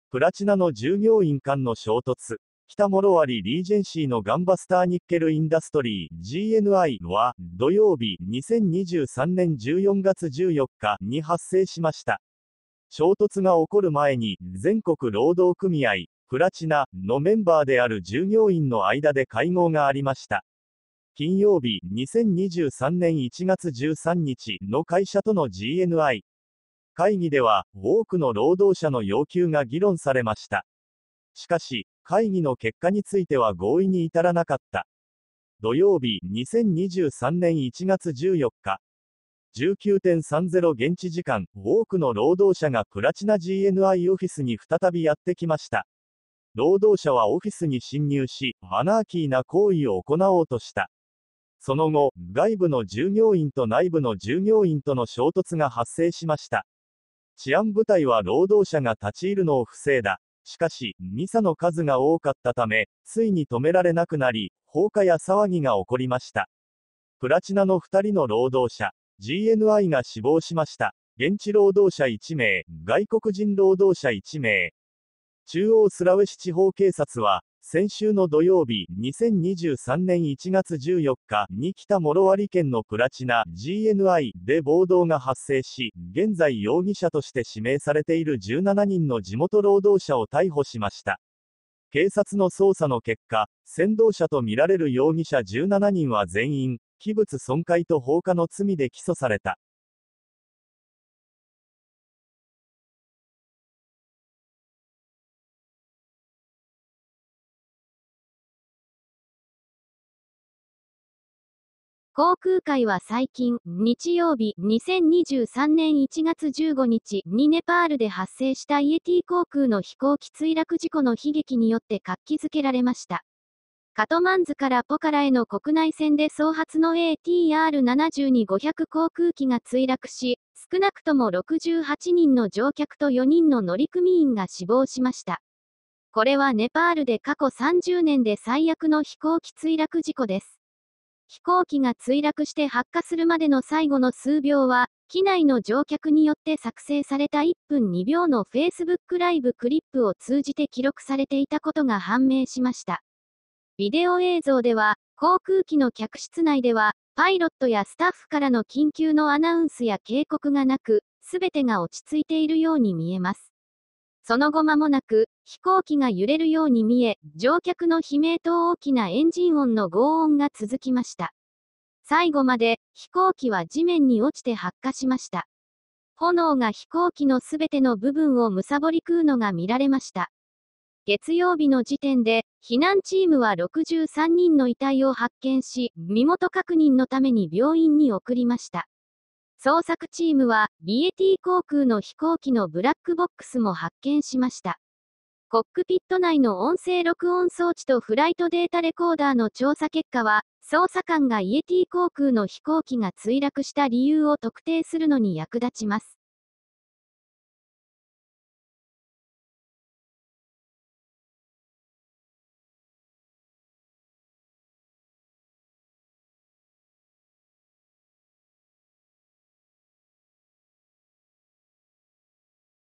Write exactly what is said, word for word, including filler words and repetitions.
プラチナの従業員間の衝突。北モロワリリージェンシーのガンバスターニッケルインダストリー ジーエヌアイ は土曜日にせんにじゅうさんねんじゅうよんがつじゅうよっかに発生しました。衝突が起こる前に全国労働組合プラチナのメンバーである従業員の間で会合がありました。金曜日にせんにじゅうさんねんいちがつじゅうさんにちの会社との ジーエヌアイ 会議では多くの労働者の要求が議論されました。しかし、会議の結果については合意に至らなかった。土曜日にせんにじゅうさんねんいちがつじゅうよっか。じゅうきゅうてんさんじゅう現地時間、多くの労働者がプラチナ ジーエヌアイ オフィスに再びやってきました。労働者はオフィスに侵入し、アナーキーな行為を行おうとした。その後、外部の従業員と内部の従業員との衝突が発生しました。治安部隊は労働者が立ち入るのを防いだ。しかし、ミサの数が多かったため、ついに止められなくなり、放火や騒ぎが起こりました。プラチナのふたりの労働者、ジーエヌアイ が死亡しました。現地労働者いちめい、外国人労働者いちめい。中央スラウェシ地方警察は、先週の土曜日、にせんにじゅうさんねんいちがつじゅうよっかに北モロワリ県のプラチナ ジーエヌアイ で暴動が発生し、現在容疑者として指名されているじゅうななにんの地元労働者を逮捕しました。警察の捜査の結果、先導者とみられる容疑者じゅうななにんは全員、器物損壊と放火の罪で起訴された。 航空界は最近、日曜日にせんにじゅうさんねんいちがつじゅうごにちにネパールで発生したイエティ航空の飛行機墜落事故の悲劇によって活気づけられました。カトマンズからポカラへの国内線で総発の エーティーアールななじゅうにごひゃく 航空機が墜落し、少なくともろくじゅうはちにんの乗客とよにんの乗組員が死亡しました。これはネパールで過去さんじゅうねんで最悪の飛行機墜落事故です。飛行機が墜落して発火するまでの最後の数秒は、機内の乗客によって作成されたいっぷんにびょうの Facebook ライブクリップを通じて記録されていたことが判明しました。ビデオ映像では、航空機の客室内では、パイロットやスタッフからの緊急のアナウンスや警告がなく、すべてが落ち着いているように見えます。その後間もなく、飛行機が揺れるように見え、乗客の悲鳴と大きなエンジン音の轟音が続きました。最後まで、飛行機は地面に落ちて発火しました。炎が飛行機のすべての部分を貪り食うのが見られました。月曜日の時点で、避難チームはろくじゅうさんにんの遺体を発見し、身元確認のために病院に送りました。捜索チームは、イエティ航空の飛行機のブラックボックスも発見しました。コックピット内の音声録音装置とフライトデータレコーダーの調査結果は、捜査官がイエティ航空の飛行機が墜落した理由を特定するのに役立ちます。